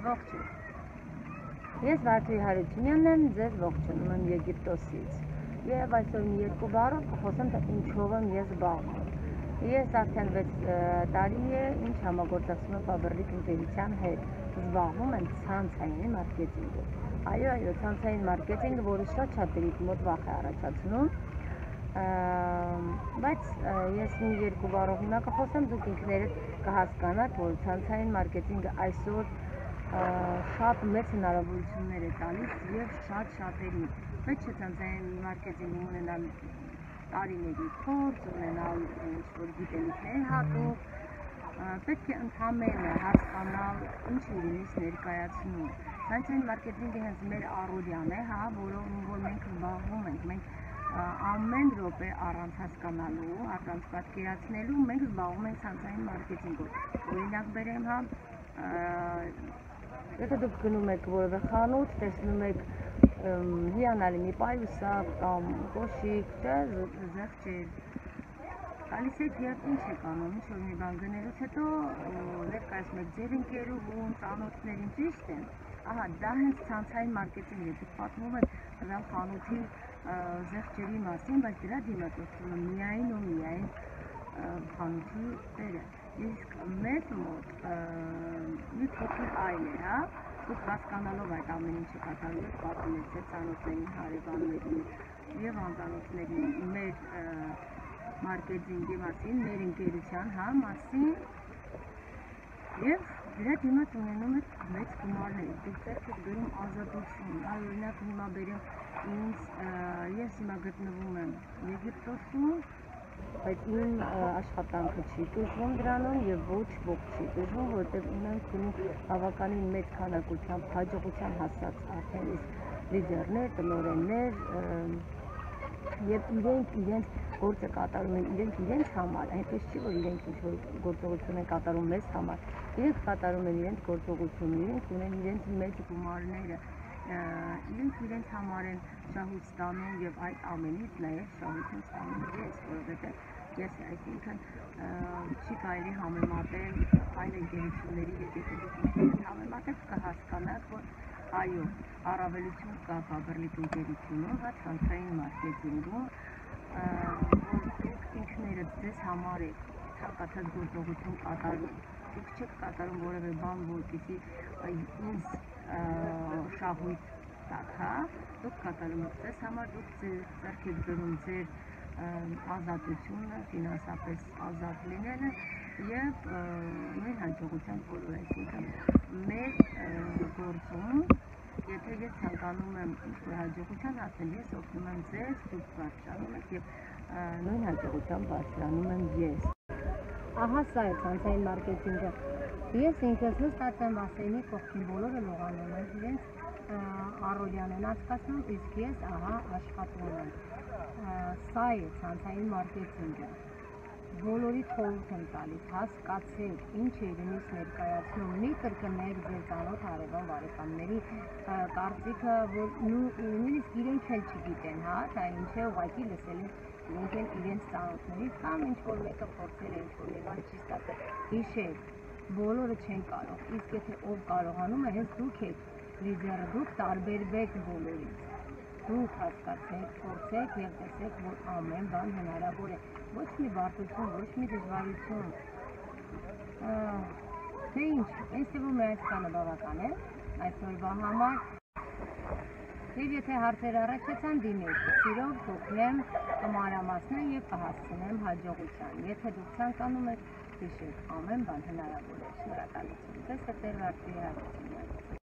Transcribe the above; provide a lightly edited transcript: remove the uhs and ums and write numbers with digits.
Ողջույն։ Ես Վարդուհի Հարությունյանն եմ, ձեզ ողջունում եմ Եգիպտոսից։ Եվ այսօր մի երկու բառով կխոսեմ, թե ինչով եմ ես զբաղվում։ Ես արդեն 6 տարի է, ինչ համագործակցում եմ ՖԱԲԵՐԼԻԿ ընկերության հետ, զբաղվում եմ ցանցային մարքեթինգով։ Այո, ցանցային մարքեթինգը, որը շատ-շատերի մոտ վախ է առաջացնում, բայց ես մի երկու բառով հիմա կխոսեմ, դուք ինքներդ կհասկանաք, որ ցանցային մարքեթինգը այսօր շատ մեծ հնարավորություններ է տալիս եւ շատ-շատերին։ Պետք չէ ցանցային մարքեթինգում ունենալ տարիների փորձ, ունենալ ինչ-որ գիտելիքներ հատուկ, պետք է ընդհանրապես հասկանալ ինչ իրենից ներկայացնում։ Ցանցային մարքեթինգը հենց մեր առօրյան է, որով մենք զբաղվում ենք, մենք ամեն րոպե առանց հասկանալու, առանց պատկերացնելու, մենք զբաղվում ենք ցանցային մարքեթինգով։ Օրինակ բերեմ, եթե դուք գնում եք որևէ խանութ, տեսնում եք հիանալի մի պայուսակ կամ կոշիկ, զեղչեր, գալիս եք եւ ինչ եք անում, ինչ-որ մի բան գնելուց հետո ներկայացնում եք ձեր ընկերուհուն, ծանոթներին, ճիշտ է։ Ահա, դա հենց ցանցային մարքեթինգն է, դուք պատմում եք տվյալ խանութի զեղչերի մասին, բայց դրա դիմացկությունը միայն ու միայն խանութի տերը։ Իսկ մեզ մոտ մի փոքր այլ է, դուք հասկանալով այդ ամեն ինչը կատարում եք, պատմում եք ձեր ծանոթներին, հարևաններին եւ անծանոթներին մեր մարքեթինգի մասին, մեր ընկերության մասին եւ դրա դիմաց ունենում եք մեծ գումարներ, դուք պետք է գրում ազատություն, օրինակ հիմա բերեմ ես հիմա գտնվում եմ Եգիպտոսում, բայց իմ աշխատանքը չի տուժվում դրանում եւ ոչ չի տուժվում, որտեղ ունեմ բավականին մեծ քանակությամբ հաջողության հասած արդեն իսկ լիդերներ, տնօրեններ եւ իրենք գործը կատարում են իրենց համար, այնպես չի, որ իրենք ինչ-որ գործողություն են կատարում մեզ համար, իրենք կատարում են իրենց գործողությունը, իրենք ունեն իրենց մեծ գումարները, իրենց համար են շահույթ ստանում եւ այդ ամենից նաեւ շահույթ եմ ստանում ես, որովհետեւ ես այսինքն չի կարելի համեմատել այլ ընկերությունների հետ, եթե դուք համեմատեք կհասկանաք, որ այո, առավելություն կա ՖԱԲԵՐԼԻԿ ընկերությունում, ցանցային մարքեթինգում, որ դուք ինքներդ ձեզ համար եք ցանկացած գործողություն կատարում, դուք չեք կատարում որևէ բան, որպեսզի ինձ շահույթ տաք, դուք կատարում եք ձեզ համար, դուք ձեռք եք բերում ձեր ազատությունը, ֆինանսապես ազատ լինելը եւ նույն հաջողության բոլոր, այսինքն մեր գործում, եթե ես ցանկանում եմ ինչ-որ հաջողության հասնել, ես օգնում եմ ձեզ, դուք բարձրանում եք եւ նույն հաջողության բարձրանում եմ ես։ Ահա սա է ցանցային մարքեթինգը։ Ես ինքս նստած եմ ասենի կողքին, բոլորը լողանում են, իրենց առօրյան են անցկացնում, իսկ ես ահա աշխատում եմ։ Սա է ցանցային մարքեթինգը։ Բոլորիդ խորհուրդ եմ տալիս, հասկացեք, ինչ է իրենից ներկայացնում, մի կրկնեք ձեր ծանոթ հարևան բարեկամների կարծիքը, որ նույնիսկ իրենք էլ չգիտեն, դա ինչ է, ուղղակի լսել են իրենք էլ իրենց ծանոթներից կամ ինչ-որ մեկը փորձել է ինչ-որ մի բան չի ստացել։ Հիշեք, բոլորը չեն կարող, իսկ եթե ով կարողանում է, հենց դուք եք լիդերը, դուք տարբերվեք բոլորից, դուք հասկացեք, փորձեք եւ տեսեք, որ ամեն բան հնարավոր է, ոչ մի բարդություն, ոչ մի դժվարություն, թե ինչ, ինձ թվում է այսքանը բավական է այսօրվա համար, եւ եթե հարցեր առաջացան դիմեք, սիրով կօգնեմ, կմանրամասնեմ եւ կհասցնեմ հաջողության, եթե դուք ցանկանում եք, հիշեք, ամեն բան հնարավոր է, շնորհակալություն, ձեզ հետ Վարդուհի Հարությունյան։